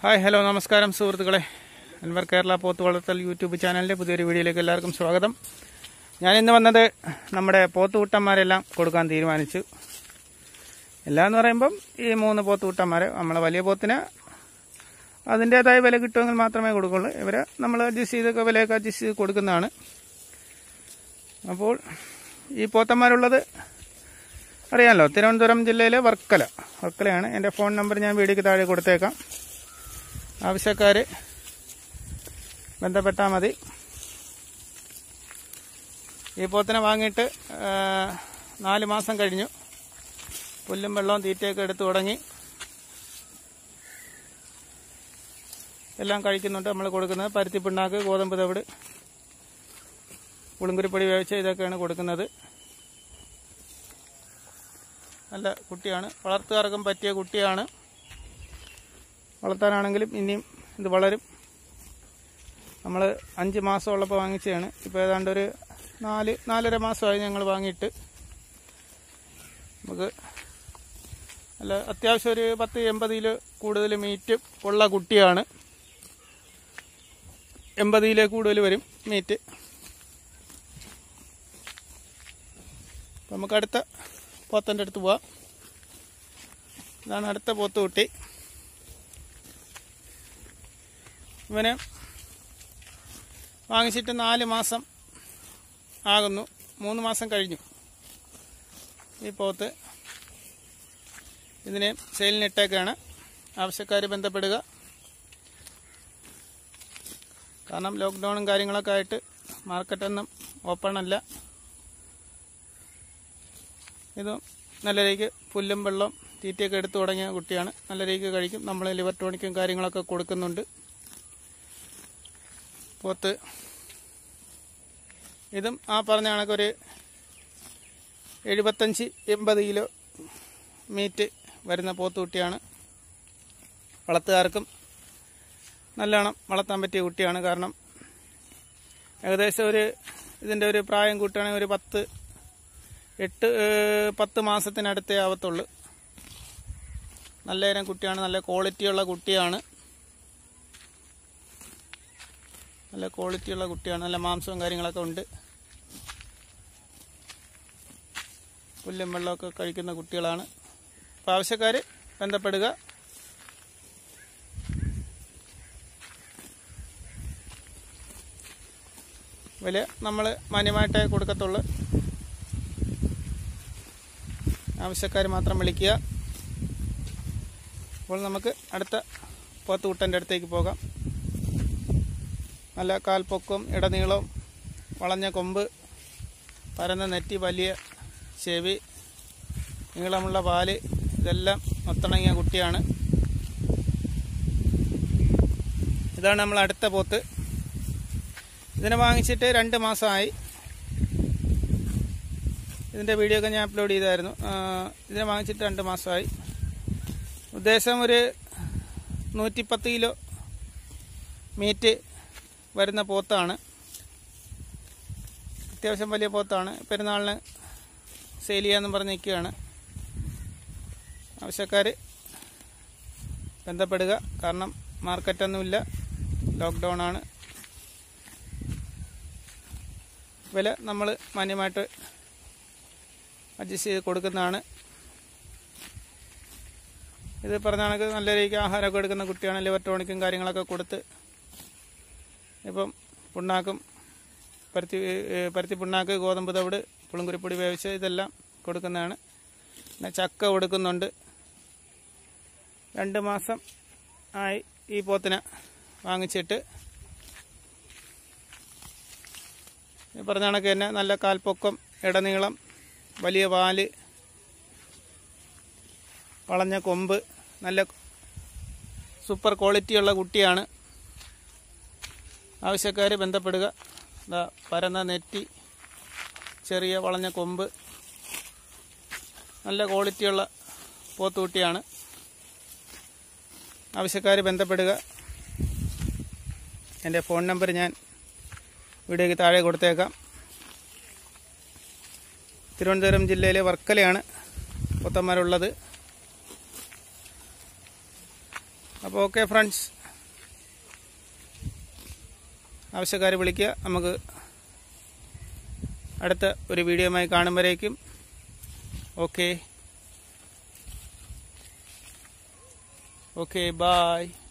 Hi hello നമസ്കാരം സുഹൃത്തുക്കളെ, അൻവർ കേരള പോത്ത് വളർത്തൽ യൂട്യൂബ് ചാനലിൻ്റെ പുതിയൊരു വീഡിയോയിലേക്ക് എല്ലാവർക്കും സ്വാഗതം. ഞാനിന്ന് വന്നത് നമ്മുടെ പോത്തുകുട്ടന്മാരെല്ലാം കൊടുക്കാൻ തീരുമാനിച്ചു. എല്ലാം എന്ന് പറയുമ്പം ഈ 3 പോത്തുകുട്ടന്മാർ, നമ്മളെ വലിയ പോത്തിന് അതിൻ്റേതായ വില കിട്ടുമെങ്കിൽ മാത്രമേ കൊടുക്കുള്ളൂ. ഇവരെ നമ്മൾ അഡ്ജസ്റ്റ് ചെയ്തൊക്കെ വിലയൊക്കെ അഡ്ജസ്റ്റ് ചെയ്ത് കൊടുക്കുന്നതാണ്. അപ്പോൾ ഈ പോത്തന്മാരുള്ളത് അറിയാമല്ലോ, തിരുവനന്തപുരം ജില്ലയിലെ വർക്കലയാണ്. എൻ്റെ ഫോൺ നമ്പർ ഞാൻ വീഡിയോയ്ക്ക് താഴെ കൊടുത്തേക്കാം. ആവശ്യക്കാർ ബന്ധപ്പെട്ടാൽ മതി. ഈ പോത്തിനെ വാങ്ങിയിട്ട് 4 മാസം കഴിഞ്ഞു. പുല്ലും വെള്ളവും തീറ്റയൊക്കെ എടുത്തു തുടങ്ങി. എല്ലാം കഴിക്കുന്നുണ്ട്. നമ്മൾ കൊടുക്കുന്നത് പരുത്തി പിണ്ണാക്ക്, ഗോതമ്പ് തവിട്, പുളിങ്കുരിപ്പൊടി വേവിച്ച ഇതൊക്കെയാണ് കൊടുക്കുന്നത്. നല്ല കുട്ടിയാണ്, വളർത്തുകാർക്കും പറ്റിയ കുട്ടിയാണ്. വളർത്താനാണെങ്കിലും ഇനിയും ഇത് വളരും. നമ്മൾ 5 മാസമുള്ളപ്പോൾ വാങ്ങിച്ചതാണ്. ഇപ്പോൾ ഏതാണ്ട് ഒരു 4-4.5 മാസമായി ഞങ്ങൾ വാങ്ങിയിട്ട്. നമുക്ക് അല്ല അത്യാവശ്യം ഒരു 10-80 കിലോ കൂടുതൽ മീറ്റ് ഉള്ള കുട്ടിയാണ്. 80 കിലോ കൂടുതൽ വരും മീറ്റ്. നമുക്ക് അടുത്ത പോത്തൻ്റെ അടുത്ത് പോവാം. ഇതാണ് അടുത്ത പോത്തുകുട്ടി. ഇവനെ വാങ്ങിച്ചിട്ട് 4 മാസം ആകുന്നു. 3 മാസം കഴിഞ്ഞു. ഈ പോത്ത് ഇതിനെ സെയിലിനിട്ടേക്കാണ്. ആവശ്യക്കാർ ബന്ധപ്പെടുക. കാരണം ലോക്ക്ഡൗണും കാര്യങ്ങളൊക്കെ ആയിട്ട് മാർക്കറ്റൊന്നും ഓപ്പൺ അല്ല. ഇത് നല്ല രീതിക്ക് പുല്ലും വെള്ളം തീറ്റയൊക്കെ എടുത്തു തുടങ്ങിയ കുട്ടിയാണ്. നല്ല രീതിക്ക് കഴിക്കും. നമ്മൾ ലിവർ ടോണിക്കും കാര്യങ്ങളൊക്കെ കൊടുക്കുന്നുണ്ട്. പോത്ത് ഇതും ആ പറഞ്ഞ കണക്കൊരു 75-80 കിലോ മീറ്റ് വരുന്ന പോത്തുകുട്ടിയാണ്. വളർത്തുകാർക്കും നല്ലോണം വളർത്താൻ പറ്റിയ കുട്ടിയാണ്. കാരണം ഏകദേശം ഇതിൻ്റെ ഒരു പ്രായം കൂട്ടുകയാണെങ്കിൽ ഒരു 10 മാസത്തിനടുത്തേ ആവത്തുള്ളൂ. നല്ല ഇനം കുട്ടിയാണ്. നല്ല ക്വാളിറ്റിയുള്ള കുട്ടിയാണ്. നല്ല മാംസവും കാര്യങ്ങളൊക്കെ ഉണ്ട്. പുല്ലും വെള്ളമൊക്കെ കഴിക്കുന്ന കുട്ടികളാണ്. അപ്പോൾ ആവശ്യക്കാർ ബന്ധപ്പെടുക. വില നമ്മൾ മാന്യമായിട്ടേ കൊടുക്കത്തുള്ളൂ. ആവശ്യക്കാർ മാത്രം വിളിക്കുക. അപ്പോൾ നമുക്ക് അടുത്ത പോത്തുകുട്ടൻ്റെ അടുത്തേക്ക് പോകാം. നല്ല കാൽപ്പൊക്കവും ഇടനീളവും, വളഞ്ഞ കൊമ്പ്, പരന്ന നെറ്റി, വലിയ ചെവി, നീളമുള്ള പാല്, ഇതെല്ലാം ഒത്തിണങ്ങിയ കുട്ടിയാണ്. ഇതാണ് നമ്മൾ അടുത്ത പോത്ത്. ഇതിനെ വാങ്ങിച്ചിട്ട് 2 മാസമായി. ഇതിൻ്റെ വീഡിയോ ഒക്കെ ഞാൻ അപ്ലോഡ് ചെയ്തായിരുന്നു. ഇതിനെ വാങ്ങിച്ചിട്ട് 2 മാസമായി. ഉദ്ദേശം ഒരു 110 കിലോ മീറ്റ് വരുന്ന പോത്താണ്. അത്യാവശ്യം വലിയ പോത്താണ്. പെരുന്നാളിന് സെയിൽ ചെയ്യാമെന്നും പറഞ്ഞ് നിൽക്കുകയാണ്. ആവശ്യക്കാർ ബന്ധപ്പെടുക. കാരണം മാർക്കറ്റൊന്നുമില്ല, ലോക്ക്ഡൗൺ ആണ്. വില നമ്മൾ മാന്യമായിട്ട് അഡ്ജസ്റ്റ് ചെയ്ത് കൊടുക്കുന്നതാണ്. ഇത് പറഞ്ഞ കണക്ക് നല്ല രീതിക്ക് ആഹാരമൊക്കെ എടുക്കുന്ന കുട്ടിയാണ്. ലിവർ ടോണിക്കും കാര്യങ്ങളൊക്കെ കൊടുത്ത് ഇപ്പം പിണ്ണാക്കും, പരുത്തി പിണ്ണാക്ക്, ഗോതമ്പ് തവിട്, പുളിങ്കുരിപ്പൊടി വേവിച്ച് ഇതെല്ലാം കൊടുക്കുന്നതാണ്. പിന്നെ ചക്ക കൊടുക്കുന്നുണ്ട്. 2 മാസം ആയി ഈ പോത്തിനെ വാങ്ങിച്ചിട്ട്. ഈ പറഞ്ഞ കണക്ക് തന്നെ നല്ല കാൽപ്പൊക്കം, ഇടനീളം, വലിയ വാല്, വളഞ്ഞ കൊമ്പ്, നല്ല സൂപ്പർ ക്വാളിറ്റിയുള്ള കുട്ടിയാണ്. ആവശ്യക്കാർ ബന്ധപ്പെടുക. പരന്ന നെറ്റി, ചെറിയ വളഞ്ഞ കൊമ്പ്, നല്ല ക്വാളിറ്റിയുള്ള പോത്തുകുട്ടിയാണ്. ആവശ്യക്കാർ ബന്ധപ്പെടുക. എൻ്റെ ഫോൺ നമ്പർ ഞാൻ വീഡിയോയ്ക്ക് താഴെ കൊടുത്തേക്കാം. തിരുവനന്തപുരം ജില്ലയിലെ വർക്കലയാണ് പോത്തന്മാരുള്ളത്. അപ്പോൾ ഓക്കെ ഫ്രണ്ട്സ്, ആവശ്യക്കാർ വിളിക്കുക. നമുക്ക് അടുത്ത ഒരു വീഡിയോയുമായി കാണുമ്പോഴേക്കും ഓക്കെ ബൈ.